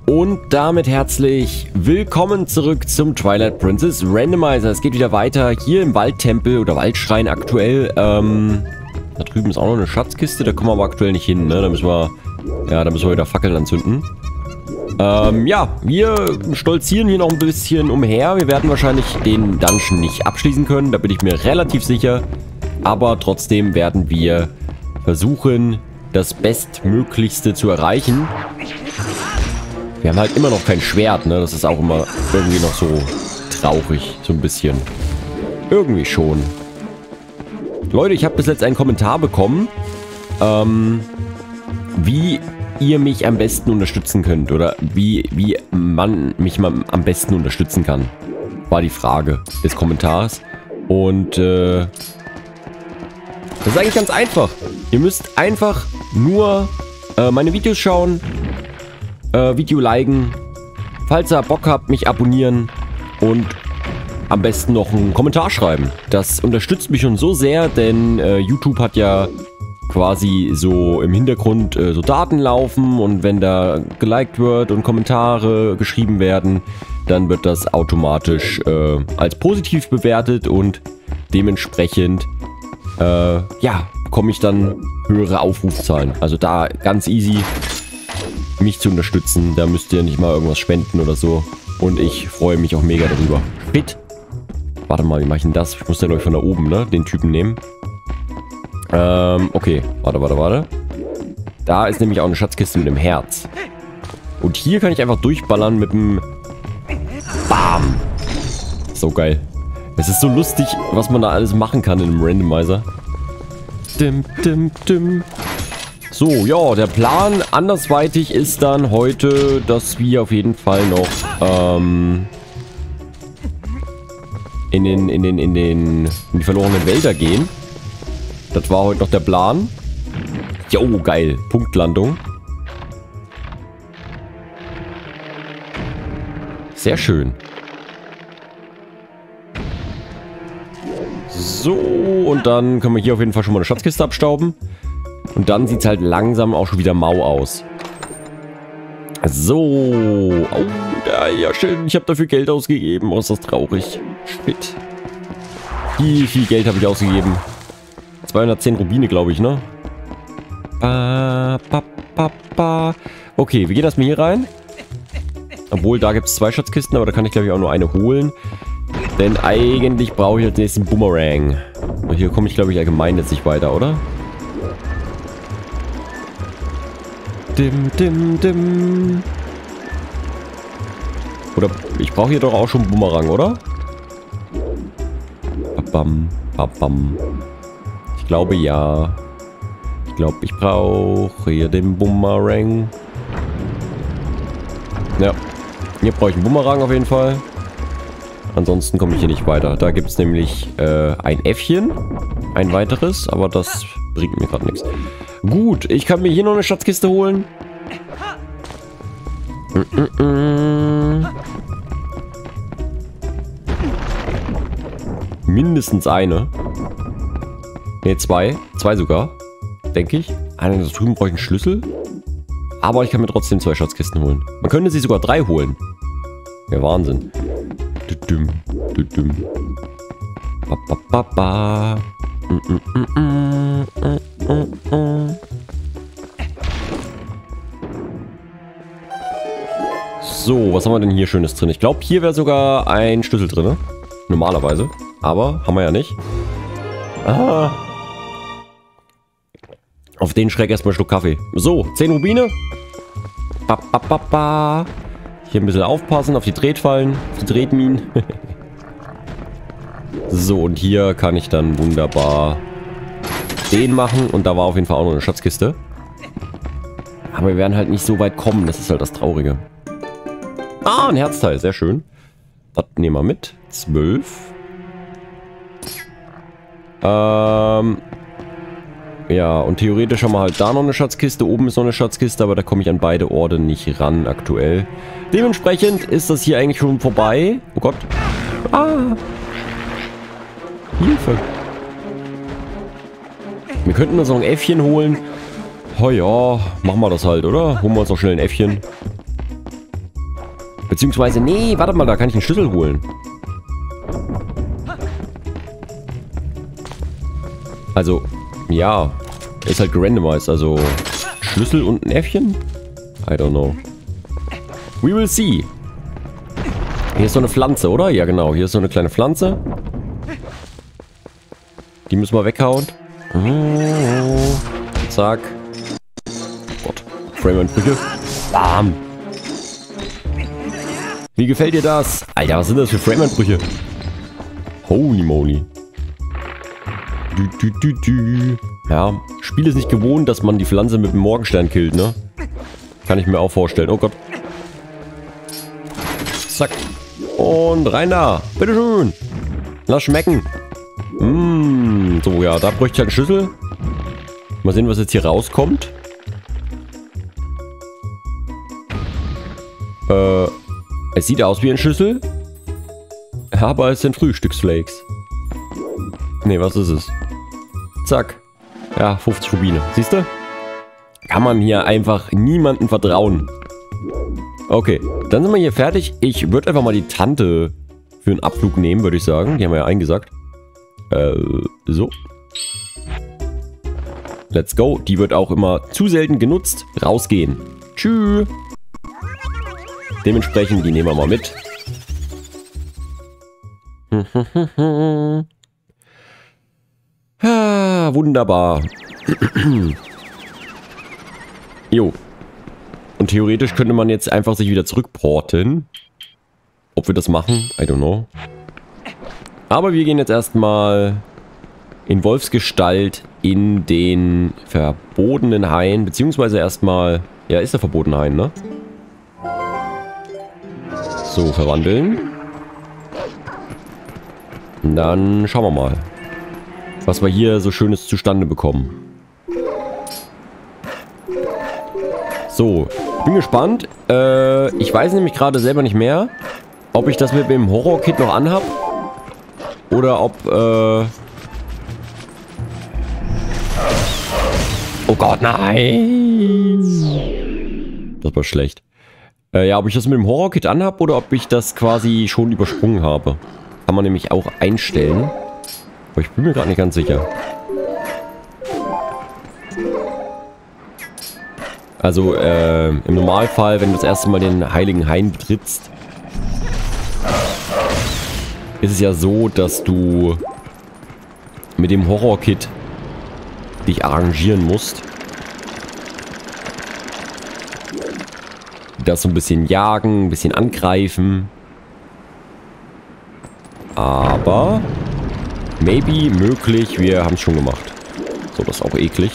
Und damit herzlich willkommen zurück zum Twilight Princess Randomizer. Es geht wieder weiter hier im Waldtempel oder Waldschrein aktuell. Da drüben ist auch noch eine Schatzkiste, da kommen wir aber aktuell nicht hin, ne? Da müssen wir wieder Fackeln anzünden. Ja, wir stolzieren hier noch ein bisschen umher. Wir werden wahrscheinlich den Dungeon nicht abschließen können, da bin ich mir relativ sicher. Aber trotzdem werden wir versuchen, das Bestmöglichste zu erreichen. Wir haben halt immer noch kein Schwert, ne? Das ist auch immer irgendwie noch so traurig, so ein bisschen. Irgendwie schon. Leute, ich habe bis jetzt einen Kommentar bekommen, wie ihr mich am besten unterstützen könnt. Oder wie man mich mal am besten unterstützen kann. War die Frage des Kommentars. Und, das ist eigentlich ganz einfach. Ihr müsst einfach nur meine Videos schauen, Video liken, falls ihr Bock habt, mich abonnieren und am besten noch einen Kommentar schreiben. Das unterstützt mich schon so sehr, denn YouTube hat ja quasi so im Hintergrund so Daten laufen und wenn da geliked wird und Kommentare geschrieben werden, dann wird das automatisch als positiv bewertet und dementsprechend ja, bekomme ich dann höhere Aufrufzahlen. Also da ganz easy mich zu unterstützen. Da müsst ihr nicht mal irgendwas spenden oder so. Und ich freue mich auch mega darüber. Shit. Warte mal, wie mache ich denn das? Ich muss ja, glaube ich, von da oben, ne? Den Typen nehmen. Okay. Warte. Da ist nämlich auch eine Schatzkiste mit dem Herz. Und hier kann ich einfach durchballern mit dem... Bam! So geil. Es ist so lustig, was man da alles machen kann in einem Randomizer. So, ja, der Plan andersweitig ist dann heute, dass wir auf jeden Fall noch in die verlorenen Wälder gehen. Das war heute noch der Plan. Jo, geil. Punktlandung. Sehr schön. So, und dann können wir hier auf jeden Fall schon mal eine Schatzkiste abstauben. Und dann sieht es halt langsam auch schon wieder mau aus. So. Oh, ja, schön. Ich habe dafür Geld ausgegeben. Oh, ist das traurig. Shit. Viel Geld habe ich ausgegeben. 210 Rubine, glaube ich, ne? Okay, wir gehen erstmal hier rein. Obwohl, da gibt es 2 Schatzkisten, aber da kann ich, glaube ich, auch nur eine holen. Denn eigentlich brauche ich als nächsten Boomerang. Und hier komme ich, glaube ich, allgemein jetzt nicht weiter, oder? Oder ich brauche hier doch auch schon Boomerang, oder? Ich glaube ja. Ich glaube, ich brauche hier den Boomerang. Ja. Hier brauche ich einen Boomerang auf jeden Fall. Ansonsten komme ich hier nicht weiter. Da gibt es nämlich ein Äffchen. Ein weiteres, aber das bringt mir gerade nichts. Gut, ich kann mir hier noch eine Schatzkiste holen. Mindestens eine. Ne, 2. 2 sogar. Denke ich. Da drüben brauche ich einen Schlüssel. Aber ich kann mir trotzdem 2 Schatzkisten holen. Man könnte sich sogar 3 holen. Ja, Wahnsinn. So, was haben wir denn hier Schönes drin? Ich glaube, hier wäre sogar ein Schlüssel drin. Ne? Normalerweise. Aber haben wir ja nicht. Ah. Auf den Schreck erstmal einen Schluck Kaffee. So, 10 Rubine. Hier ein bisschen aufpassen auf die Tretfallen, auf die Tretminen. So, und hier kann ich dann wunderbar den machen. Und da war auf jeden Fall auch noch eine Schatzkiste. Aber wir werden halt nicht so weit kommen. Das ist halt das Traurige. Ah, ein Herzteil. Sehr schön. Das nehmen wir mit. 12. Ja, und theoretisch haben wir halt da noch eine Schatzkiste. Oben ist noch eine Schatzkiste, aber da komme ich an beide Orte nicht ran aktuell. Dementsprechend ist das hier eigentlich schon vorbei. Oh Gott. Ah. Hilfe. Wir könnten uns noch ein Äffchen holen. Oh ja, machen wir das halt, oder? Holen wir uns noch schnell ein Äffchen. Beziehungsweise, nee, warte mal, da kann ich einen Schlüssel holen. Also, ja. Ist halt gerandomized, also Schlüssel und ein Äffchen? I don't know. We will see. Hier ist so eine Pflanze, oder? Ja, genau. Hier ist so eine kleine Pflanze. Die müssen wir weghauen. Zack. Gott. Frame-Einbrüche. Bam. Wie gefällt dir das? Alter, was sind das für Frame-Einbrüche? Holy moly. Ja, Spiel ist nicht gewohnt, dass man die Pflanze mit dem Morgenstern killt, ne? Kann ich mir auch vorstellen. Oh Gott. Zack. Und rein da. Bitteschön. Lass schmecken. So, ja, da bräuchte ich halt einen Schlüssel. Mal sehen, was jetzt hier rauskommt. Es sieht aus wie ein Schlüssel. Aber es sind Frühstücksflakes. Ne, was ist es? Zack. Ja, 50 Rubine. Siehst du? Kann man hier einfach niemandem vertrauen. Okay, dann sind wir hier fertig. Ich würde einfach mal die Tante für einen Abflug nehmen, würde ich sagen. Die haben wir ja eingesagt. So. Let's go. Die wird auch immer zu selten genutzt. Rausgehen. Tschüss. Dementsprechend, die nehmen wir mal mit. Wunderbar. Jo. Und theoretisch könnte man jetzt einfach sich wieder zurückporten. Ob wir das machen? I don't know. Aber wir gehen jetzt erstmal in Wolfsgestalt in den verbotenen Hain. Beziehungsweise erstmal... Ja, ist der verbotene Hain, ne? So, verwandeln. Und dann schauen wir mal, was wir hier so Schönes zustande bekommen. So, bin gespannt. Ich weiß nämlich gerade selber nicht mehr, ob ich das mit dem Horror-Kit noch anhab. Oder ob, oh Gott, nein! Das war schlecht. Ja, ob ich das mit dem Horror-Kit anhab oder ob ich das quasi schon übersprungen habe. Kann man nämlich auch einstellen. Aber ich bin mir gerade nicht ganz sicher. Also, im Normalfall, wenn du das erste Mal den Heiligen Hain betrittst, ist es ja so, dass du mit dem Horror-Kit dich arrangieren musst. Das so ein bisschen jagen, ein bisschen angreifen. Aber maybe, möglich, wir haben es schon gemacht. So, das ist auch eklig.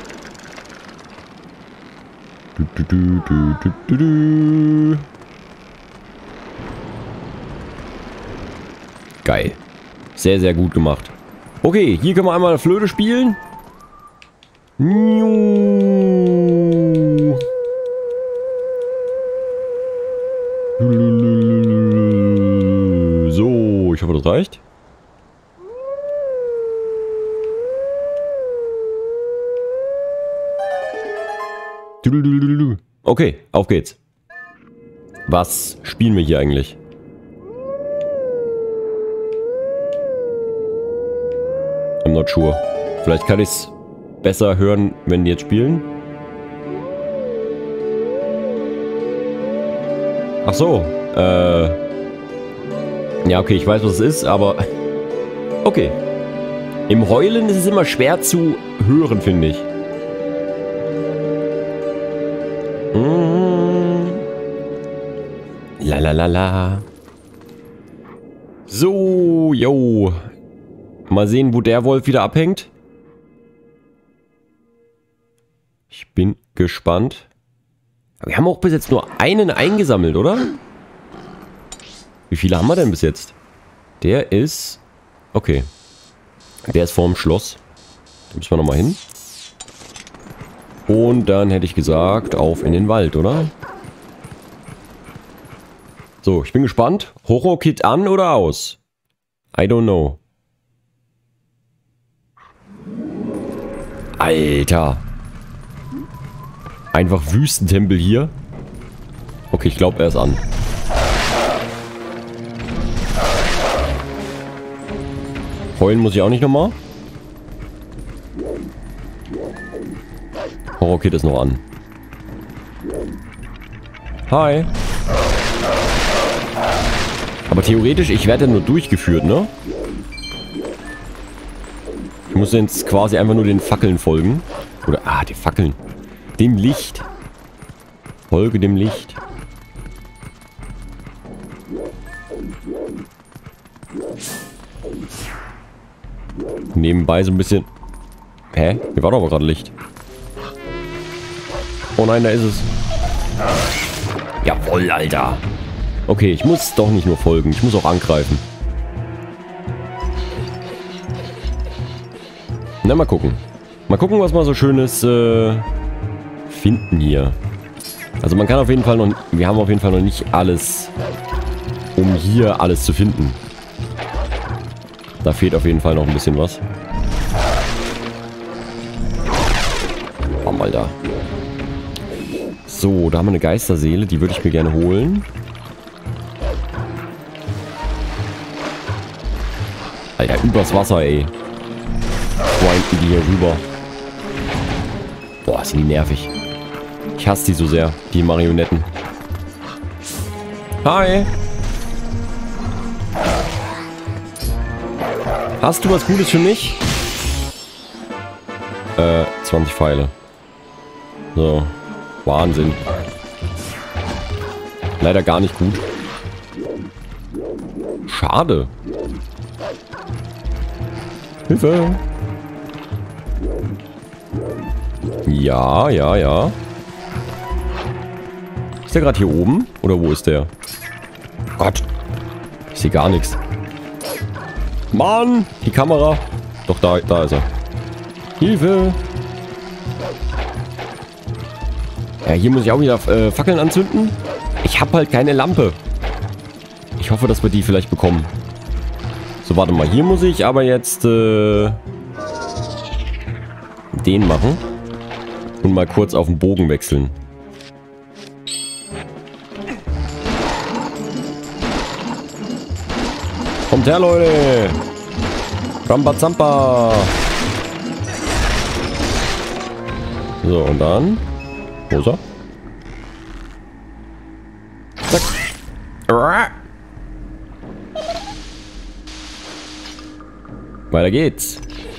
Geil. Sehr, sehr gut gemacht. Okay, hier können wir einmal Flöte spielen. So, ich hoffe, das reicht. Okay, auf geht's. Was spielen wir hier eigentlich? I'm not sure. Vielleicht kann ich es besser hören, wenn die jetzt spielen. Ach so. Ja, okay, ich weiß, was es ist, aber... Okay. Im Heulen ist es immer schwer zu hören, finde ich. Lalalala. So, yo. Mal sehen, wo der Wolf wieder abhängt. Ich bin gespannt. Wir haben auch bis jetzt nur einen eingesammelt, oder? Wie viele haben wir denn bis jetzt? Der ist... Okay. Der ist vorm Schloss. Da müssen wir nochmal hin. Und dann hätte ich gesagt, auf in den Wald, oder? So, ich bin gespannt. Horror-Kit an oder aus? I don't know. Alter. Einfach Wüstentempel hier. Okay, ich glaube, er ist an. Heulen muss ich auch nicht nochmal. Horror-Kit ist noch an. Hi. Aber theoretisch, ich werde nur durchgeführt, ne? Ich muss jetzt quasi einfach nur den Fackeln folgen. Oder, die Fackeln. Dem Licht. Folge dem Licht. Nebenbei so ein bisschen... Hä? Hier war doch aber gerade Licht. Oh nein, da ist es. Jawohl, Alter. Okay, ich muss doch nicht nur folgen. Ich muss auch angreifen. Na, mal gucken. Mal gucken, was wir so Schönes finden hier. Also man kann auf jeden Fall noch... Wir haben auf jeden Fall noch nicht alles, um hier alles zu finden. Da fehlt auf jeden Fall noch ein bisschen was. Bam, Alter. So, da haben wir eine Geisterseele. Die würde ich mir gerne holen. Alter, übers Wasser, ey. Grinden die hier rüber. Boah, sind die nervig. Ich hasse die so sehr, die Marionetten. Hi. Hast du was Gutes für mich? 20 Pfeile. So. Wahnsinn. Leider gar nicht gut. Schade. Hilfe. Ja, ja, ja. Ist der gerade hier oben? Oder wo ist der? Gott. Ich sehe gar nichts. Mann! Die Kamera. Doch, da ist er. Hilfe! Ja, hier muss ich auch wieder Fackeln anzünden. Ich habe halt keine Lampe. Ich hoffe, dass wir die vielleicht bekommen. So, warte mal. Hier muss ich aber jetzt den machen. Und mal kurz auf den Bogen wechseln. Kommt her, Leute! Rambazampa! So, und dann... Wo ist er? Zack! Weiter geht's.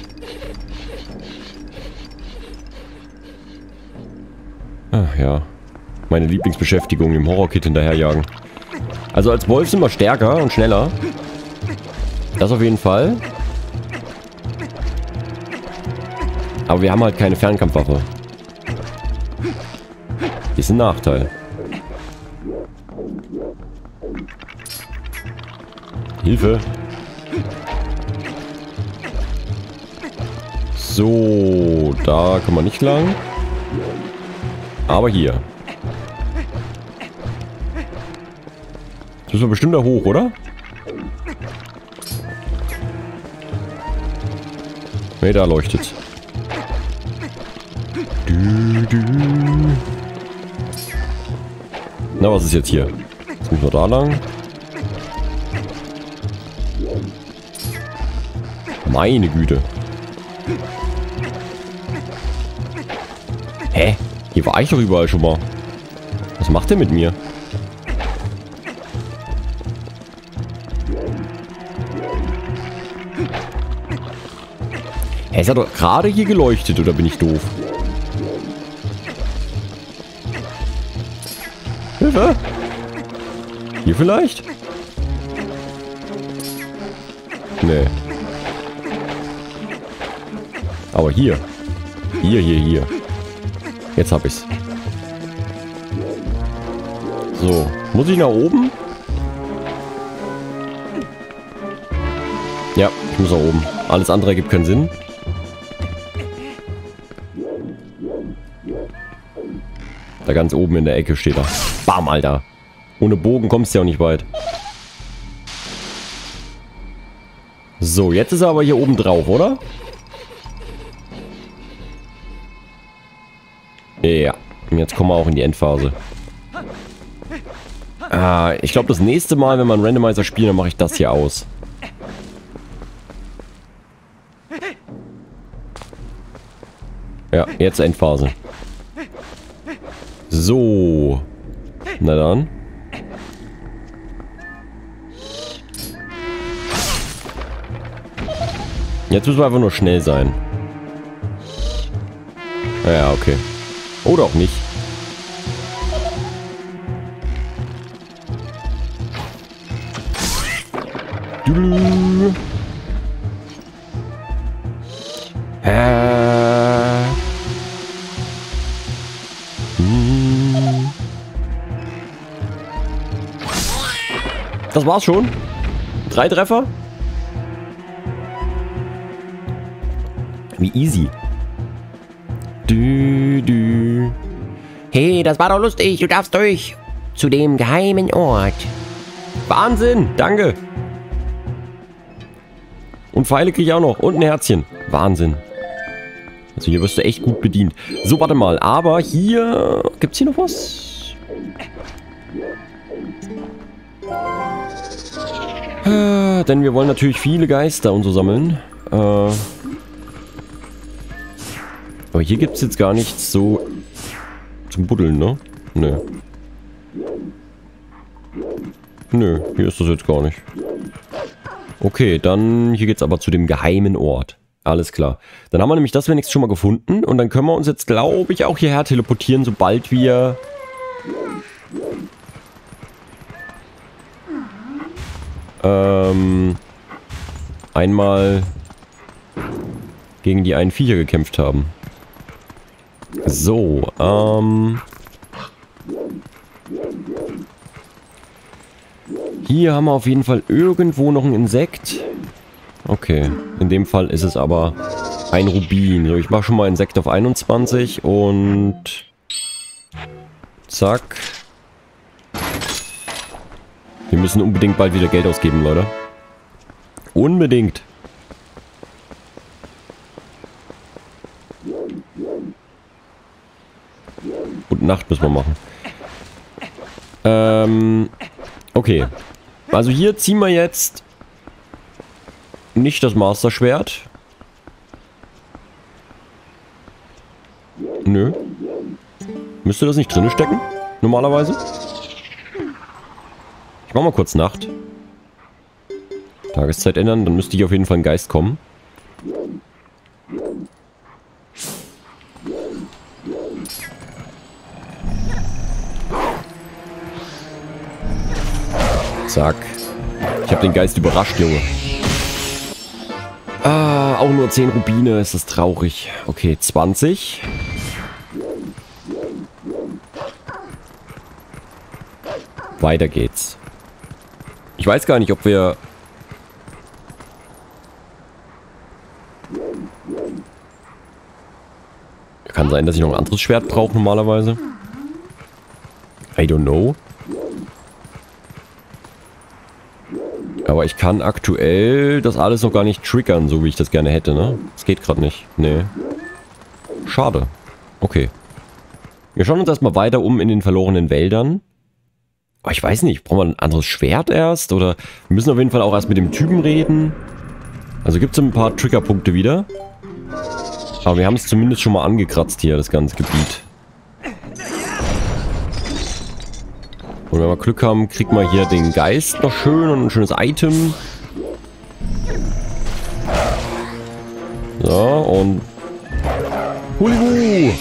Ach ja. Meine Lieblingsbeschäftigung im Horror-Kit hinterherjagen. Also als Wolf sind wir stärker und schneller. Das auf jeden Fall. Aber wir haben halt keine Fernkampfwaffe. Ist ein Nachteil. Hilfe. So, da kann man nicht lang. Aber hier. Das müssen wir bestimmt da hoch, oder? Ne, da leuchtet's. Na, was ist jetzt hier? Jetzt müssen wir da lang. Meine Güte. Hä? Hier war ich doch überall schon mal. Was macht der mit mir? Hä, es hat doch gerade hier geleuchtet, oder bin ich doof? Hilfe! Hier vielleicht? Nee. Aber hier. Hier. Jetzt hab ich's. So. Muss ich nach oben? Ja, ich muss nach oben. Alles andere ergibt keinen Sinn. Da ganz oben in der Ecke steht er. Bam, Alter. Ohne Bogen kommst du ja auch nicht weit. So, jetzt ist er aber hier oben drauf, oder? Ja. Und jetzt kommen wir auch in die Endphase. Ich glaube, das nächste Mal, wenn wir einen Randomizer spielen, dann mache ich das hier aus. Ja, jetzt Endphase. So. Na dann. Jetzt müssen wir einfach nur schnell sein. Ja, okay. Oder auch nicht. Das war's schon. 3 Treffer. Wie easy. Hey, das war doch lustig. Du darfst durch zu dem geheimen Ort. Wahnsinn. Danke. Und Pfeile kriege ich auch noch. Und ein Herzchen. Wahnsinn. Also hier wirst du echt gut bedient. So, warte mal. Aber hier... Gibt's hier noch was? Denn wir wollen natürlich viele Geister und so sammeln. Aber hier gibt es jetzt gar nichts so zum Buddeln, ne? Nö. Nö, hier ist das jetzt gar nicht. Okay, dann hier geht's aber zu dem geheimen Ort. Alles klar. Dann haben wir nämlich das wenigstens schon mal gefunden. Und dann können wir uns jetzt, glaube ich, auch hierher teleportieren, sobald wir... einmal gegen die einen Viecher gekämpft haben. So, hier haben wir auf jeden Fall irgendwo noch ein Insekt. Okay, in dem Fall ist es aber ein Rubin. So, ich mache schon mal Insekt auf 21 und zack. Wir müssen unbedingt bald wieder Geld ausgeben, Leute. Unbedingt. Und Nacht müssen wir machen. Okay. Also hier ziehen wir jetzt nicht das Master-Schwert. Nö. Müsste das nicht drin stecken? Normalerweise? Ich mach mal kurz Nacht. Tageszeit ändern, dann müsste hier auf jeden Fall ein Geist kommen. Zack. Ich habe den Geist überrascht, Junge. Ah, auch nur 10 Rubine, ist das traurig. Okay, 20. Weiter geht's. Ich weiß gar nicht, ob wir... Kann sein, dass ich noch ein anderes Schwert brauche normalerweise. I don't know. Aber ich kann aktuell das alles noch gar nicht triggern, so wie ich das gerne hätte, ne? Das geht gerade nicht. Nee. Schade. Okay. Wir schauen uns erstmal weiter um in den verlorenen Wäldern. Aber ich weiß nicht, brauchen wir ein anderes Schwert erst? Oder wir müssen auf jeden Fall auch erst mit dem Typen reden. Also gibt es ein paar Triggerpunkte wieder. Aber wir haben es zumindest schon mal angekratzt hier, das ganze Gebiet. Und wenn wir Glück haben, kriegen wir hier den Geist noch schön und ein schönes Item. So, und... Hulihu!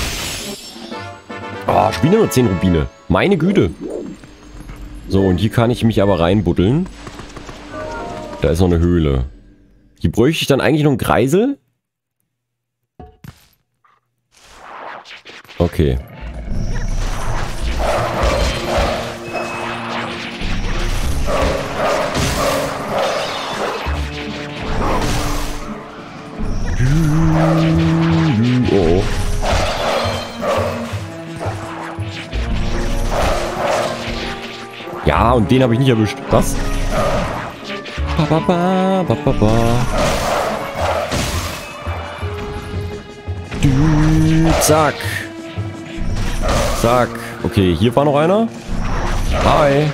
Ah, spielen nur 10 Rubine. Meine Güte. So, und hier kann ich mich aber reinbuddeln. Da ist noch eine Höhle. Hier bräuchte ich dann eigentlich noch einen Kreisel. Okay. Oh. Ja, und den habe ich nicht erwischt. Was? Ba, ba, ba, ba, ba. Zack. Zack. Okay, hier war noch einer. Hi.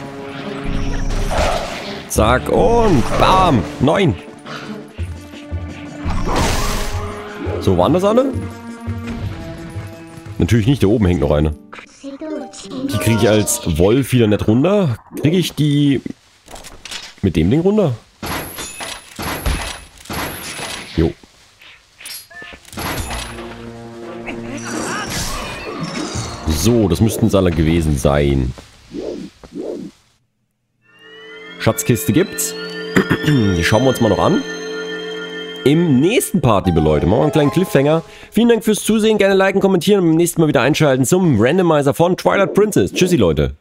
Zack und bam. 9. So, waren das alle? Natürlich nicht, da oben hängt noch eine. Die kriege ich als Wolf wieder nicht runter. Kriege ich die mit dem Ding runter? Jo. So, das müssten es alle gewesen sein. Schatzkiste gibt's. Die schauen wir uns mal noch an. Im nächsten Part, liebe Leute, machen wir einen kleinen Cliffhanger. Vielen Dank fürs Zusehen, gerne liken, kommentieren und beim nächsten Mal wieder einschalten zum Randomizer von Twilight Princess. Tschüssi, Leute.